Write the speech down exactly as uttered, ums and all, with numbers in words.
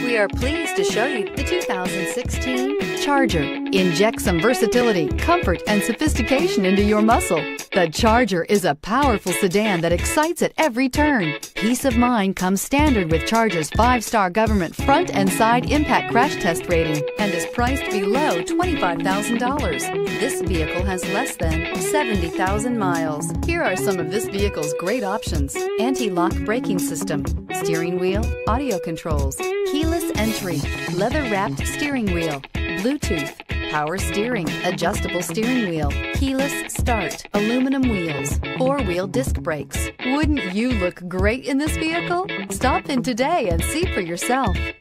We are pleased to show you the two thousand sixteen Charger. Inject some versatility, comfort, and sophistication into your muscle. The Charger is a powerful sedan that excites at every turn. Peace of mind comes standard with Charger's five-star government front and side impact crash test rating and is priced below twenty-five thousand dollars. This vehicle has less than seventy thousand miles. Here are some of this vehicle's great options: anti-lock braking system, steering wheel audio controls, keyless entry, leather-wrapped steering wheel, Bluetooth, power steering, adjustable steering wheel, keyless start, aluminum wheels, four-wheel disc brakes. Wouldn't you look great in this vehicle? Stop in today and see for yourself.